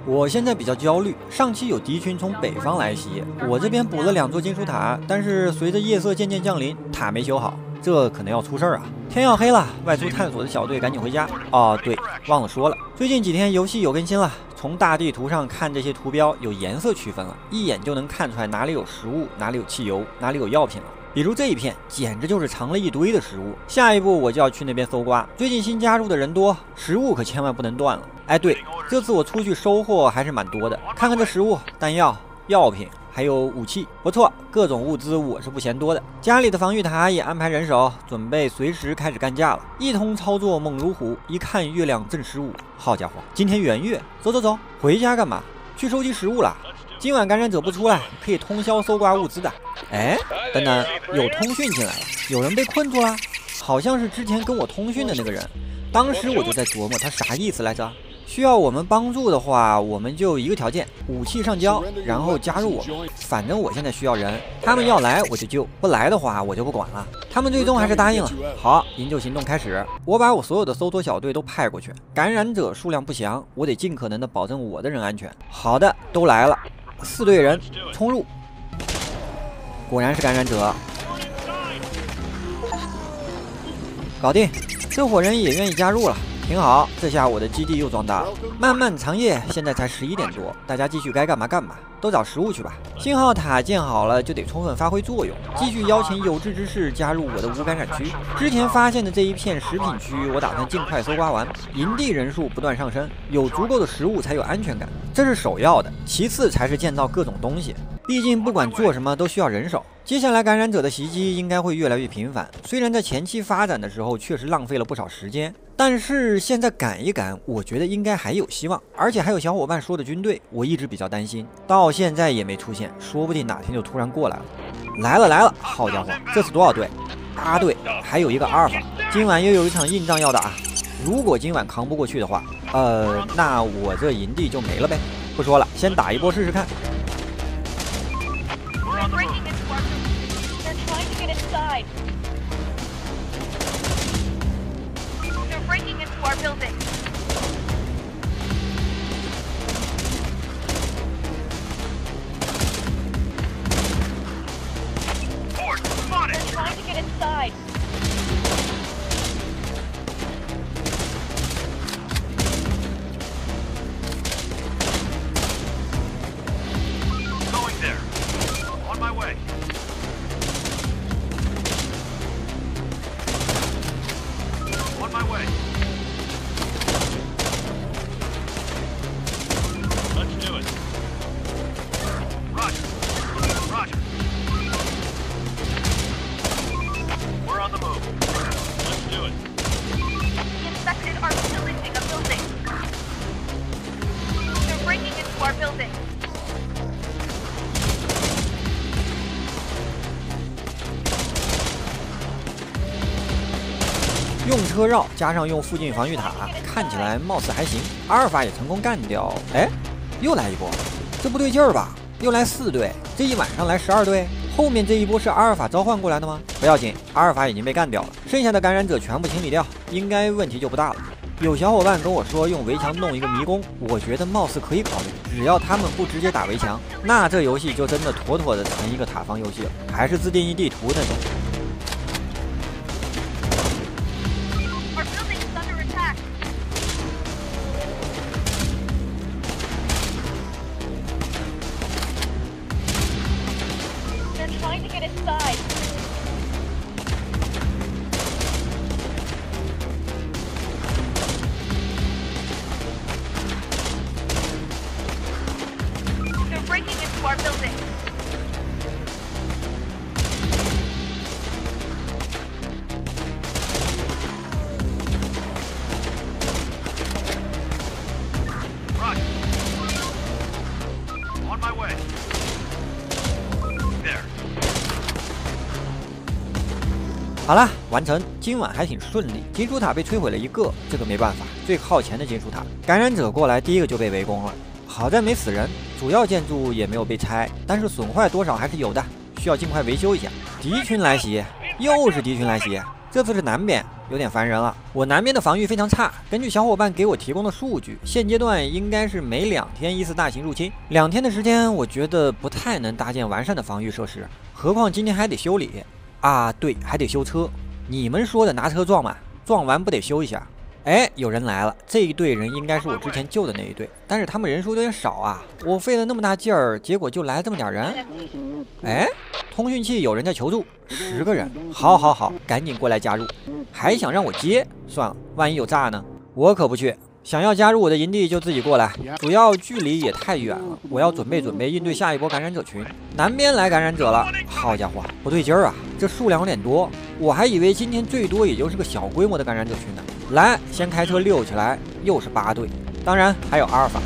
我现在比较焦虑，上期有敌群从北方来袭，我这边补了2座金属塔，但是随着夜色渐渐降临，塔没修好，这可能要出事儿啊！天要黑了，外出探索的小队赶紧回家。哦，对，忘了说了，最近几天游戏有更新了，从大地图上看这些图标有颜色区分了，一眼就能看出来哪里有食物，哪里有汽油，哪里有药品了。 比如这一片，简直就是藏了一堆的食物。下一步我就要去那边搜刮。最近新加入的人多，食物可千万不能断了。哎，对，这次我出去收获还是蛮多的。看看这食物、弹药、药品，还有武器，不错，各种物资我是不嫌多的。家里的防御塔也安排人手，准备随时开始干架了。一通操作猛如虎，一看月亮正15，好家伙，今天圆月。走走走，回家干嘛？去收集食物了。 今晚感染者不出来，可以通宵搜刮物资的。哎，等等，有通讯进来了，有人被困住了，好像是之前跟我通讯的那个人。当时我就在琢磨他啥意思来着。需要我们帮助的话，我们就一个条件：武器上交，然后加入我们。反正我现在需要人，他们要来我就救，不来的话我就不管了。他们最终还是答应了。好，营救行动开始。我把我所有的搜索小队都派过去，感染者数量不详，我得尽可能的保证我的人安全。好的，都来了。 4队人冲入，果然是感染者，搞定。这伙人也愿意加入了，挺好。这下我的基地又壮大了。漫漫长夜，现在才11点多，大家继续该干嘛干嘛，都找食物去吧。信号塔建好了，就得充分发挥作用，继续邀请有志之士加入我的无感染区。之前发现的这一片食品区，我打算尽快搜刮完。营地人数不断上升，有足够的食物才有安全感。 这是首要的，其次才是建造各种东西。毕竟不管做什么都需要人手。接下来感染者的袭击应该会越来越频繁。虽然在前期发展的时候确实浪费了不少时间，但是现在赶一赶，我觉得应该还有希望。而且还有小伙伴说的军队，我一直比较担心，到现在也没出现，说不定哪天就突然过来了。来了来了，好家伙，这是多少队？8队，还有一个阿尔法。今晚又有一场硬仗要打。 如果今晚扛不过去的话，那我这营地就没了呗。不说了，先打一波试试看。用车绕加上用附近防御塔，看起来貌似还行。阿尔法也成功干掉。哎，又来一波，这不对劲儿吧？又来4队，这一晚上来12队。后面这一波是阿尔法召唤过来的吗？不要紧，阿尔法已经被干掉了，剩下的感染者全部清理掉，应该问题就不大了。有小伙伴跟我说用围墙弄一个迷宫，我觉得貌似可以考虑，只要他们不直接打围墙，那这游戏就真的妥妥的成一个塔防游戏了，还是自定义地图那种。 好了，完成。今晚还挺顺利，金属塔被摧毁了一个，这个没办法，最靠前的金属塔，感染者过来第一个就被围攻了。好在没死人，主要建筑也没有被拆，但是损坏多少还是有的，需要尽快维修一下。敌群来袭，又是敌群来袭， 这次是南边，有点烦人了。我南边的防御非常差，根据小伙伴给我提供的数据，现阶段应该是每2天一次大型入侵。2天的时间，我觉得不太能搭建完善的防御设施，何况今天还得修理啊，对，还得修车。你们说的拿车撞吗？撞完不得修一下？哎，有人来了，这一队人应该是我之前救的那一队，但是他们人数有点少啊，我费了那么大劲儿，结果就来这么点人。哎，通讯器有人在求助，10个人，好，赶紧过来加入。还想让我接？算了，万一有炸呢？我可不去。想要加入我的营地就自己过来，主要距离也太远了，我要准备应对下一波感染者群。南边来感染者了，好家伙，不对劲儿啊，这数量有点多，我还以为今天最多也就是个小规模的感染者群呢。来，先开车溜起来，又是8队，当然还有阿尔法。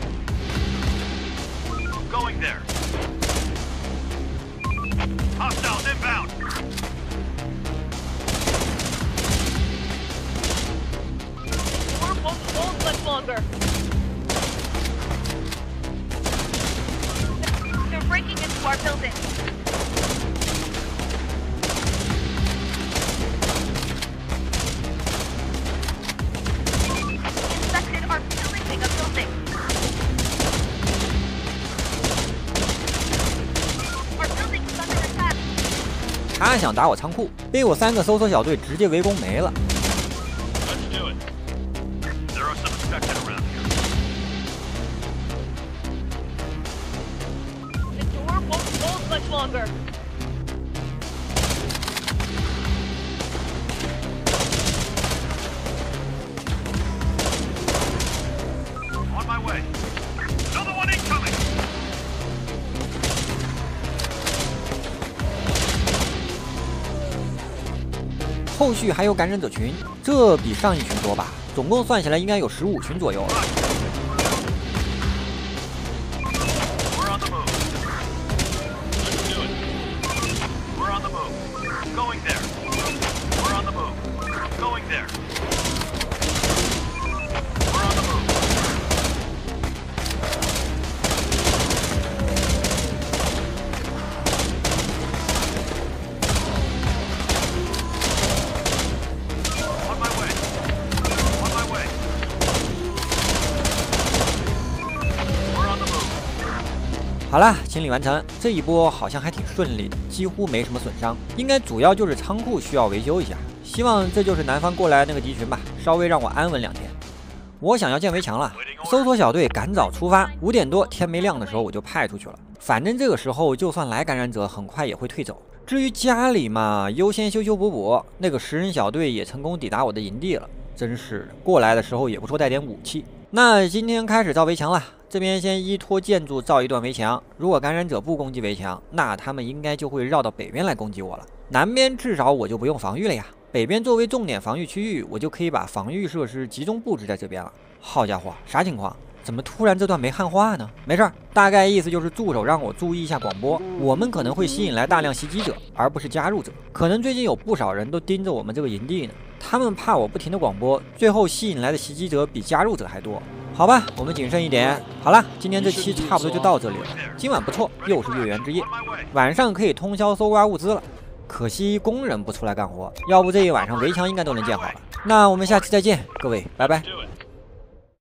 They're breaking into our building. Infected are pillaging a building. Our building is under attack. 他想打我仓库，被我3个搜索小队直接围攻没了。 Longer. On my way. Another one incoming. 后续还有感染者群，这比上一群多吧？总共算起来应该有15群左右了。 Going there. We're on the move. Going there. We're on the move. 好了，清理完成，这一波好像还挺顺利的，几乎没什么损伤，应该主要就是仓库需要维修一下。希望这就是南方过来那个敌群吧，稍微让我安稳2天。我想要建围墙了，搜索小队赶早出发，5点多天没亮的时候我就派出去了。反正这个时候就算来感染者，很快也会退走。至于家里嘛，优先修修补补。那个10人小队也成功抵达我的营地了，真是过来的时候也不错带点武器。那今天开始造围墙了。这边先依托建筑造一段围墙，如果感染者不攻击围墙，那他们应该就会绕到北边来攻击我了。南边至少我就不用防御了呀，北边作为重点防御区域，我就可以把防御设施集中布置在这边了。好家伙，啥情况？怎么突然这段没汉化呢？没事儿，大概意思就是助手让我注意一下广播，我们可能会吸引来大量袭击者，而不是加入者。可能最近有不少人都盯着我们这个营地呢，他们怕我不停的广播，最后吸引来的袭击者比加入者还多。好吧，我们谨慎一点。好了，今天这期差不多就到这里了。今晚不错，又是月圆之夜，晚上可以通宵搜刮物资了。可惜工人不出来干活，要不这一晚上围墙应该都能建好了。那我们下期再见，各位，拜拜。